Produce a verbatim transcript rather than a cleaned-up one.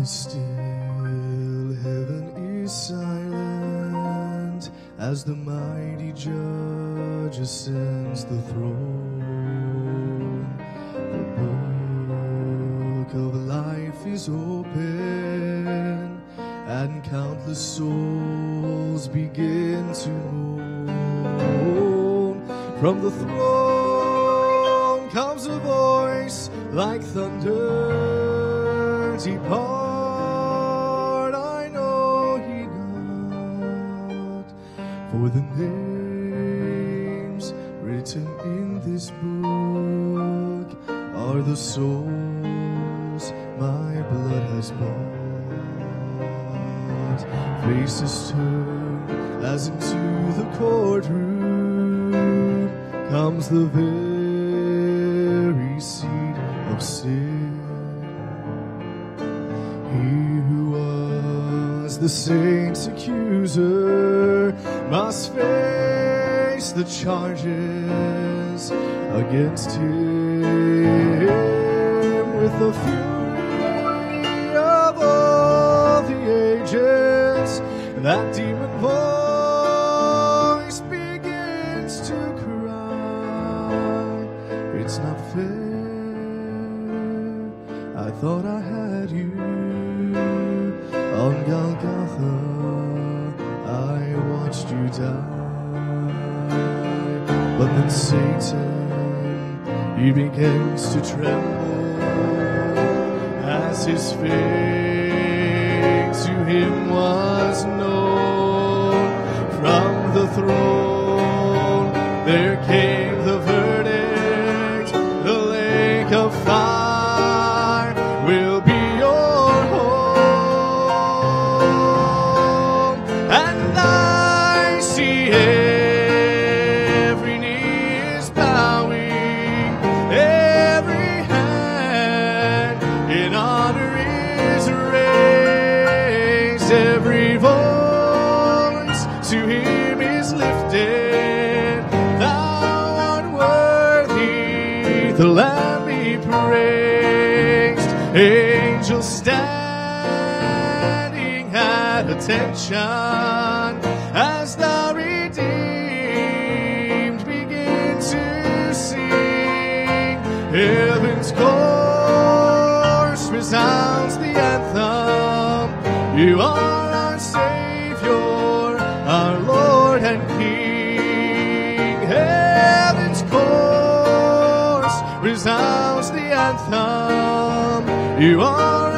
is still, heaven is silent, as the mighty judge ascends the throne. The book of life is open, and countless souls begin to moan. From the throne comes a voice like thunder. Depart, I know ye not, for the names written in this book are the souls my blood has bought. Faces turn as into the courtroom comes the very seat of sin. He who was the saints' accuser must face the charges against him with the fury of all the ages. That demon voice begins to cry, it's not fair, I thought I had you. On Golgotha, I watched you die. But then Satan, he begins to tremble as his fate to him was known. From the throne there came the verdict, the lake of fire will be your home. And I see every knee is bowing, every hand in honor is raised, every voice to him is lifted. Thou art worthy, the Lamb be praised. Angels standing at attention as the redeemed begin to sing. Heaven's chorus resounds the anthem. You are our Savior, our Lord and King. Heaven's chorus resounds the anthem. You are